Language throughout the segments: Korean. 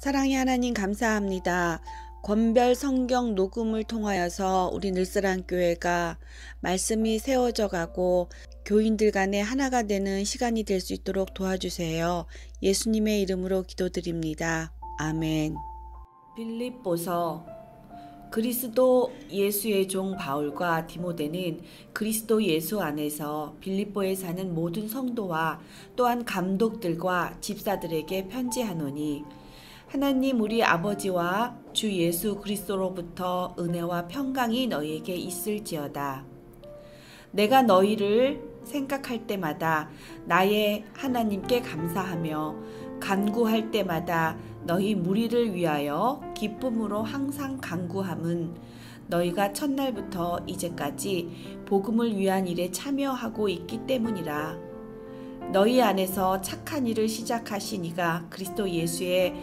사랑의 하나님 감사합니다. 권별 성경 녹음을 통하여서 우리 늘사랑교회가 말씀이 세워져 가고 교인들 간에 하나가 되는 시간이 될 수 있도록 도와주세요. 예수님의 이름으로 기도드립니다. 아멘. 빌립보서. 그리스도 예수의 종 바울과 디모데는 그리스도 예수 안에서 빌립보에 사는 모든 성도와 또한 감독들과 집사들에게 편지하노니, 하나님 우리 아버지와 주 예수 그리스도로부터 은혜와 평강이 너희에게 있을지어다. 내가 너희를 생각할 때마다 나의 하나님께 감사하며 간구할 때마다 너희 무리를 위하여 기쁨으로 항상 간구함은 너희가 첫날부터 이제까지 복음을 위한 일에 참여하고 있기 때문이라. 너희 안에서 착한 일을 시작하신 이가 그리스도 예수의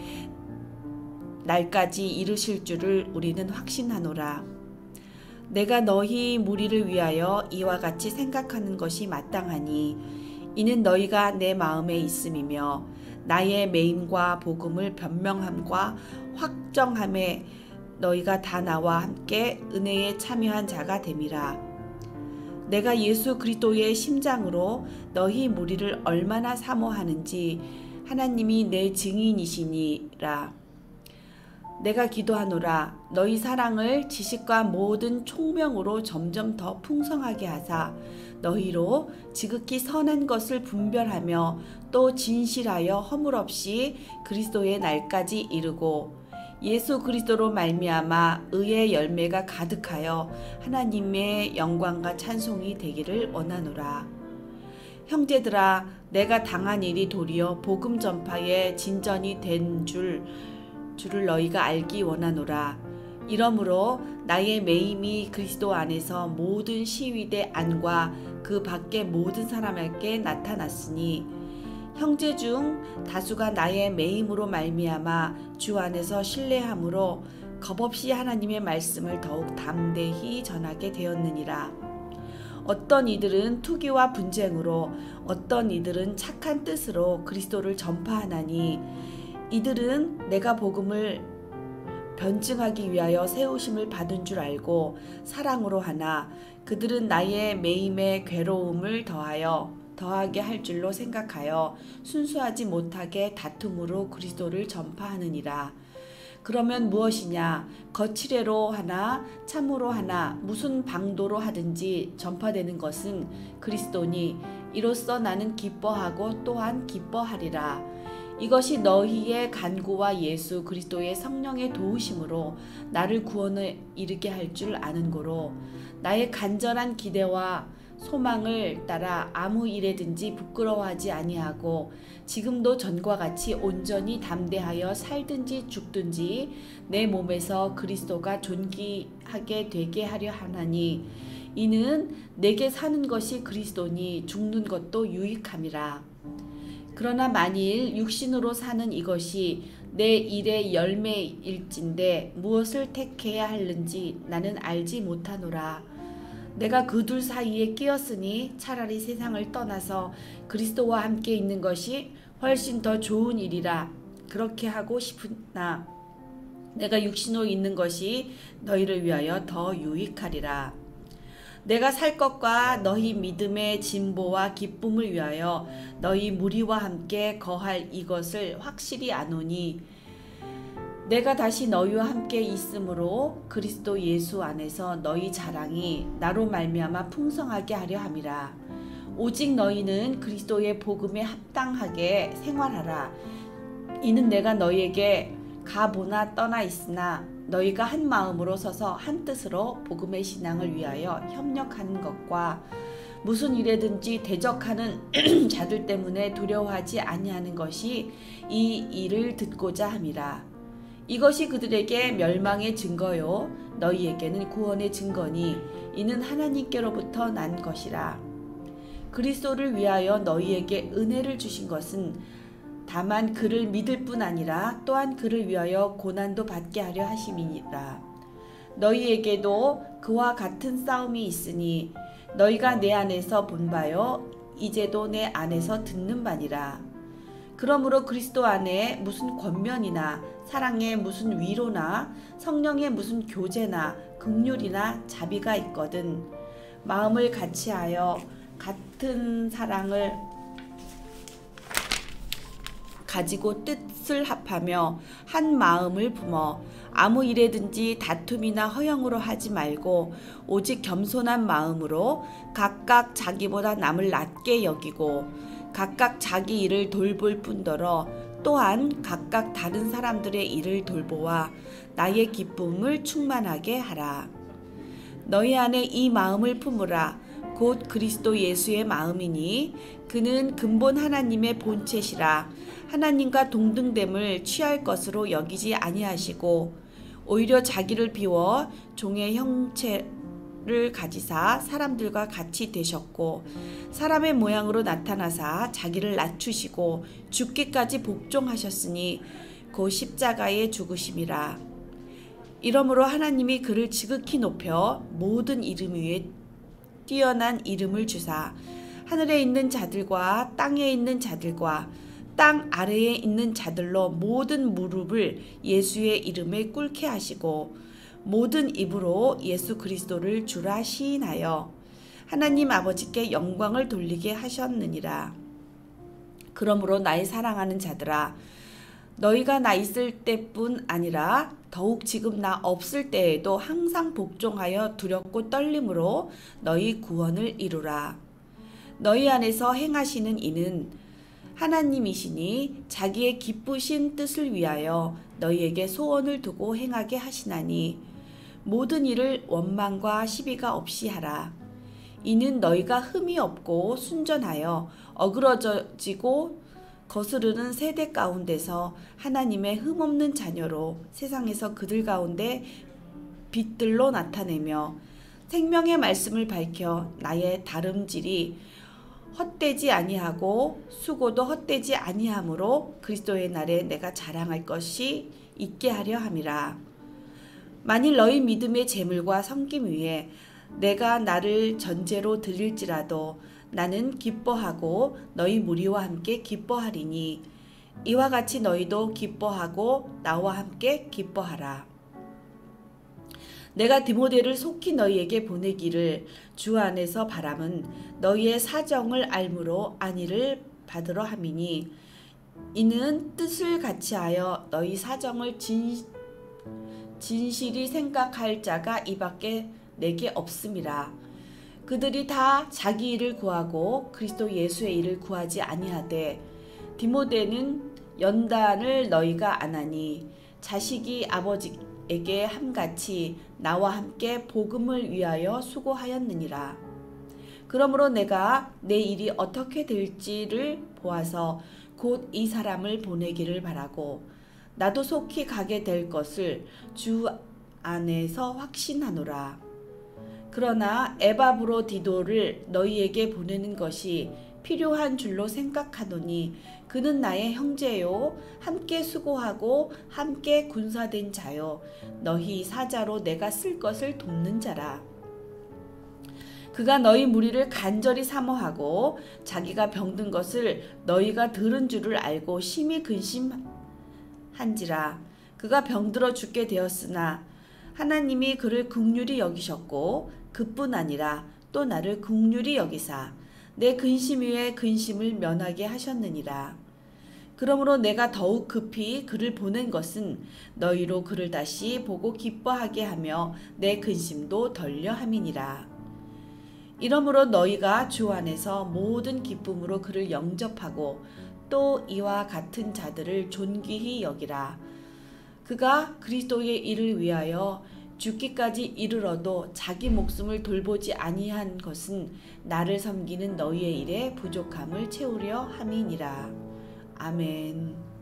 날까지 이르실 줄을 우리는 확신하노라. 내가 너희 무리를 위하여 이와 같이 생각하는 것이 마땅하니, 이는 너희가 내 마음에 있음이며 나의 매임과 복음을 변명함과 확정함에 너희가 다 나와 함께 은혜에 참여한 자가 됨이라. 내가 예수 그리스도의 심장으로 너희 무리를 얼마나 사모하는지 하나님이 내 증인이시니라. 내가 기도하노라. 너희 사랑을 지식과 모든 총명으로 점점 더 풍성하게 하사 너희로 지극히 선한 것을 분별하며 또 진실하여 허물 없이 그리스도의 날까지 이르고, 예수 그리스도로 말미암아 의의 열매가 가득하여 하나님의 영광과 찬송이 되기를 원하노라. 형제들아, 내가 당한 일이 도리어 복음 전파의 진전이 된 줄을 너희가 알기 원하노라. 이러므로 나의 매임이 그리스도 안에서 모든 시위대 안과 그 밖의 모든 사람에게 나타났으니, 형제 중 다수가 나의 매임으로 말미암아 주 안에서 신뢰함으로 겁없이 하나님의 말씀을 더욱 담대히 전하게 되었느니라. 어떤 이들은 투기와 분쟁으로, 어떤 이들은 착한 뜻으로 그리스도를 전파하나니, 이들은 내가 복음을 변증하기 위하여 세우심을 받은 줄 알고 사랑으로 하나, 그들은 나의 매임의 괴로움을 더하게 할 줄로 생각하여 순수하지 못하게 다툼으로 그리스도를 전파하느니라. 그러면 무엇이냐? 거칠애로 하나 참으로 하나 무슨 방도로 하든지 전파되는 것은 그리스도니, 이로써 나는 기뻐하고 또한 기뻐하리라. 이것이 너희의 간구와 예수 그리스도의 성령의 도우심으로 나를 구원에 이르게 할 줄 아는 고로, 나의 간절한 기대와 소망을 따라 아무 일에든지 부끄러워하지 아니하고 지금도 전과 같이 온전히 담대하여 살든지 죽든지 내 몸에서 그리스도가 존귀하게 되게 하려 하나니, 이는 내게 사는 것이 그리스도니 죽는 것도 유익함이라. 그러나 만일 육신으로 사는 이것이 내 일의 열매일진데 무엇을 택해야 하는지 나는 알지 못하노라. 내가 그 둘 사이에 끼었으니 차라리 세상을 떠나서 그리스도와 함께 있는 것이 훨씬 더 좋은 일이라. 그렇게 하고 싶으나 내가 육신으로 있는 것이 너희를 위하여 더 유익하리라. 내가 살 것과 너희 믿음의 진보와 기쁨을 위하여 너희 무리와 함께 거할 이것을 확실히 아노니, 내가 다시 너희와 함께 있으므로 그리스도 예수 안에서 너희 자랑이 나로 말미암아 풍성하게 하려 함이라. 오직 너희는 그리스도의 복음에 합당하게 생활하라. 이는 내가 너희에게 가보나 떠나 있으나 너희가 한 마음으로 서서 한 뜻으로 복음의 신앙을 위하여 협력하는 것과 무슨 일에든지 대적하는 자들 때문에 두려워하지 아니하는 것이 이 일을 듣고자 함이라. 이것이 그들에게 멸망의 증거요 너희에게는 구원의 증거니, 이는 하나님께로부터 난 것이라. 그리스도를 위하여 너희에게 은혜를 주신 것은 다만 그를 믿을 뿐 아니라 또한 그를 위하여 고난도 받게 하려 하심이니라. 너희에게도 그와 같은 싸움이 있으니 너희가 내 안에서 본 바요 이제도 내 안에서 듣는 바니라. 그러므로 그리스도 안에 무슨 권면이나 사랑에 무슨 위로나 성령의 무슨 교제나 긍휼이나 자비가 있거든 마음을 같이하여 같은 사랑을 가지고 뜻을 합하며 한 마음을 품어 아무 일에든지 다툼이나 허영으로 하지 말고 오직 겸손한 마음으로 각각 자기보다 남을 낮게 여기고 각각 자기 일을 돌볼 뿐더러 또한 각각 다른 사람들의 일을 돌보아 나의 기쁨을 충만하게 하라. 너희 안에 이 마음을 품으라. 곧 그리스도 예수의 마음이니 그는 근본 하나님의 본체시라. 하나님과 동등됨을 취할 것으로 여기지 아니하시고 오히려 자기를 비워 종의 형체를 가지사 사람들과 같이 되셨고 사람의 모양으로 나타나사 자기를 낮추시고 죽기까지 복종하셨으니 곧 십자가에 죽으심이라. 이러므로 하나님이 그를 지극히 높여 모든 이름 위에 뛰어난 이름을 주사 하늘에 있는 자들과 땅에 있는 자들과 땅 아래에 있는 자들로 모든 무릎을 예수의 이름에 꿇게 하시고 모든 입으로 예수 그리스도를 주라 시인하여 하나님 아버지께 영광을 돌리게 하셨느니라. 그러므로 나의 사랑하는 자들아 너희가 나 있을 때뿐 아니라 더욱 지금 나 없을 때에도 항상 복종하여 두렵고 떨림으로 너희 구원을 이루라. 너희 안에서 행하시는 이는 하나님이시니 자기의 기쁘신 뜻을 위하여 너희에게 소원을 두고 행하게 하시나니 모든 일을 원망과 시비가 없이 하라. 이는 너희가 흠이 없고 순전하여 어그러지고 거스르는 세대 가운데서 하나님의 흠없는 자녀로 세상에서 그들 가운데 빛들로 나타내며 생명의 말씀을 밝혀 나의 다름질이 헛되지 아니하고 수고도 헛되지 아니하므로 그리스도의 날에 내가 자랑할 것이 있게 하려 함이라. 만일 너희 믿음의 재물과 섬김 위에 내가 나를 전제로 드릴지라도 나는 기뻐하고 너희 무리와 함께 기뻐하리니 이와 같이 너희도 기뻐하고 나와 함께 기뻐하라. 내가 디모데를 속히 너희에게 보내기를 주 안에서 바람은 너희의 사정을 알므로 안위를 받으러 함이니 이는 뜻을 같이하여 너희 사정을 진실이 생각할 자가 이밖에 내게 없음이라. 그들이 다 자기 일을 구하고 그리스도 예수의 일을 구하지 아니하되 디모데는 연단을 너희가 안 하니 자식이 아버지에게 함같이 나와 함께 복음을 위하여 수고하였느니라. 그러므로 내가 내 일이 어떻게 될지를 보아서 곧 이 사람을 보내기를 바라고 나도 속히 가게 될 것을 주 안에서 확신하노라. 그러나 에바브로디도를 너희에게 보내는 것이 필요한 줄로 생각하노니 그는 나의 형제요 함께 수고하고 함께 군사된 자요 너희 사자로 내가 쓸 것을 돕는 자라. 그가 너희 무리를 간절히 사모하고 자기가 병든 것을 너희가 들은 줄을 알고 심히 근심한지라. 그가 병들어 죽게 되었으나 하나님이 그를 긍휼히 여기셨고 그뿐 아니라 또 나를 긍휼히 여기사 내 근심 위에 근심을 면하게 하셨느니라. 그러므로 내가 더욱 급히 그를 보낸 것은 너희로 그를 다시 보고 기뻐하게 하며 내 근심도 덜려 함이니라. 이러므로 너희가 주 안에서 모든 기쁨으로 그를 영접하고 또 이와 같은 자들을 존귀히 여기라. 그가 그리스도의 일을 위하여 죽기까지 이르러도 자기 목숨을 돌보지 아니한 것은 나를 섬기는 너희의 일에 부족함을 채우려 함이니라. 아멘.